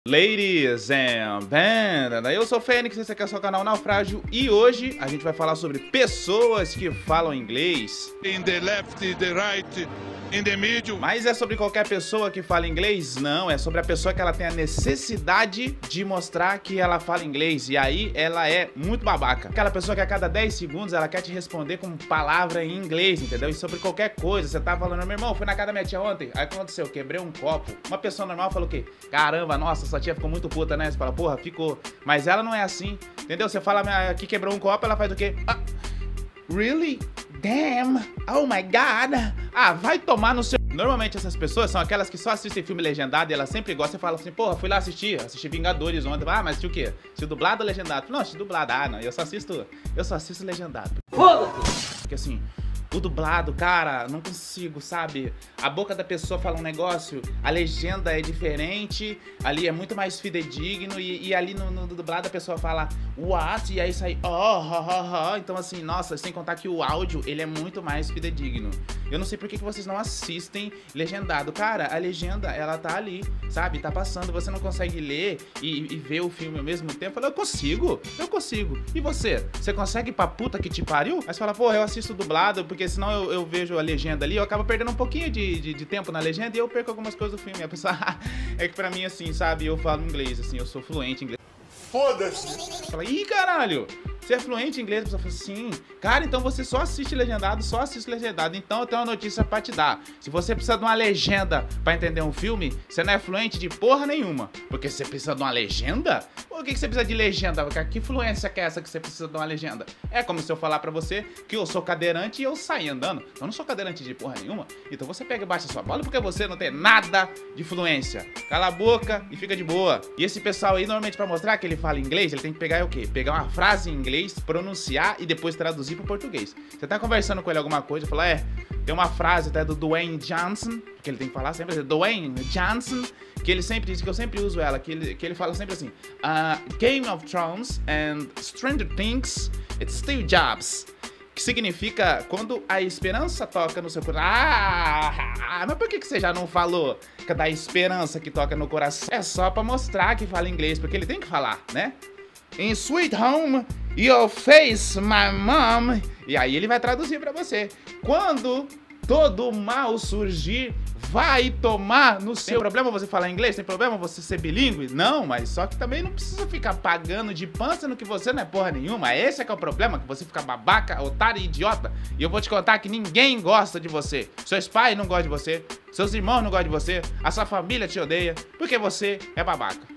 Ladies and gentlemen, eu sou o Fênix, esse aqui é o seu canal Naufrágio e hoje a gente vai falar sobre pessoas que falam inglês. In the left, the right, in the middle. Mas é sobre qualquer pessoa que fala inglês? Não, é sobre a pessoa que ela tem a necessidade de mostrar que ela fala inglês e aí ela é muito babaca. Aquela pessoa que a cada 10 segundos ela quer te responder com palavra em inglês, entendeu? E sobre qualquer coisa, você tá falando, meu irmão, fui na casa da minha tia ontem, aí aconteceu, quebrei um copo. Uma pessoa normal falou o quê? Caramba, nossa, sua tia ficou muito puta, né? Você fala, porra, ficou. Mas ela não é assim, entendeu? Você fala que quebrou um copo, ela faz o quê? Ah, really? Damn! Oh my God! Ah, vai tomar no seu... Normalmente essas pessoas são aquelas que só assistem filme legendado e elas sempre gostam e falam assim, porra, fui lá assistir Vingadores ontem. Ah, mas assistiu o quê? Assistiu dublado ou legendado? Não, assisti dublado. Ah, não, eu só assisto legendado. Foda-se! Porque assim... O dublado, cara, não consigo, sabe? A boca da pessoa fala um negócio, a legenda é diferente, ali é muito mais fidedigno e ali no dublado a pessoa fala what? E aí sai Então assim, nossa, sem contar que o áudio, ele é muito mais fidedigno. Eu não sei por que vocês não assistem legendado. Cara, a legenda, ela tá ali, sabe? Tá passando, você não consegue ler e ver o filme ao mesmo tempo. Eu consigo. E você? Você consegue ir pra puta que te pariu? Aí você fala, porra, eu assisto dublado porque senão eu vejo a legenda ali, eu acabo perdendo um pouquinho de tempo na legenda e eu perco algumas coisas do filme. A pessoa, é que pra mim, assim, sabe, eu falo inglês, assim, eu sou fluente em inglês. Foda-se! Fala, ih, caralho, você é fluente em inglês? A pessoa fala, sim. Cara, então você só assiste legendado, então eu tenho uma notícia pra te dar. Se você precisa de uma legenda pra entender um filme, você não é fluente de porra nenhuma. Porque você precisa de uma legenda? Por que você precisa de legenda? Que fluência que é essa que você precisa de uma legenda? É como se eu falar pra você que eu sou cadeirante e eu saio andando. Eu não sou cadeirante de porra nenhuma. Então você pega e baixa sua bola porque você não tem nada de fluência. Cala a boca e fica de boa. E esse pessoal aí, normalmente pra mostrar que ele fala inglês, ele tem que pegar o quê? Pegar uma frase em inglês, pronunciar e depois traduzir pro português. Você tá conversando com ele alguma coisa, fala, tem uma frase até do Dwayne Johnson, que ele tem que falar sempre, Dwayne Johnson, que ele sempre diz, que eu sempre uso ela, que ele fala sempre assim, Game of Thrones and Stranger Things, it's Steve Jobs. Que significa, quando a esperança toca no seu coração... mas por que você já não falou que da esperança que toca no coração? É só pra mostrar que fala inglês, porque ele tem que falar, né? In Sweet Home, Your Face, My Mom. E aí ele vai traduzir pra você. Quando todo mal surgir, vai tomar no seu... Tem problema você falar inglês? Tem problema você ser bilíngue? Não, mas só que também não precisa ficar pagando de pança no que você não é porra nenhuma. Esse é que é o problema, que você fica babaca, otário e idiota. E eu vou te contar que ninguém gosta de você. Seus pais não gostam de você, seus irmãos não gostam de você, a sua família te odeia, porque você é babaca.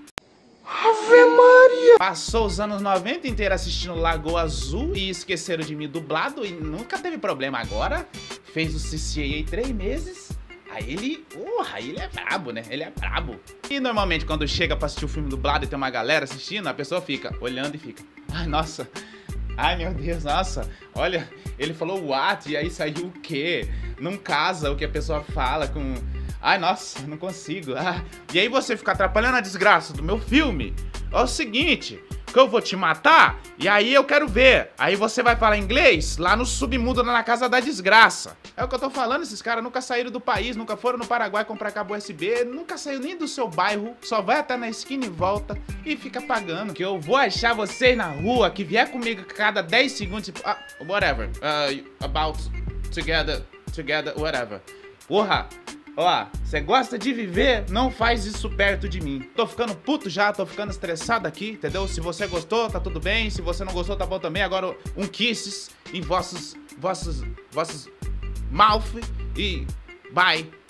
Ave Maria! Passou os anos 90 inteiro assistindo Lagoa Azul e esqueceram de mim dublado e nunca teve problema. Agora fez o CCA 3 meses. Aí ele é brabo, né? Ele é brabo. E normalmente quando chega pra assistir o filme dublado e tem uma galera assistindo, a pessoa fica olhando e fica, ai, nossa, ai, meu Deus, nossa, olha, ele falou what e aí saiu o quê? Não casa o que a pessoa fala com... Ai, nossa, não consigo. E aí você fica atrapalhando a desgraça do meu filme. É o seguinte, que eu vou te matar e aí eu quero ver. Aí você vai falar inglês lá no submundo, na casa da desgraça. É o que eu tô falando, esses caras nunca saíram do país, nunca foram no Paraguai comprar cabo USB, nunca saiu nem do seu bairro, só vai até na esquina e volta e fica pagando. Que eu vou achar vocês na rua, que vier comigo cada 10 segundos, tipo, whatever, about, together, whatever. Porra! Ó, você gosta de viver, não faz isso perto de mim. Tô ficando puto já, tô ficando estressado aqui, entendeu? Se você gostou, tá tudo bem. Se você não gostou, tá bom também. Agora um kisses em vossos mouth e bye.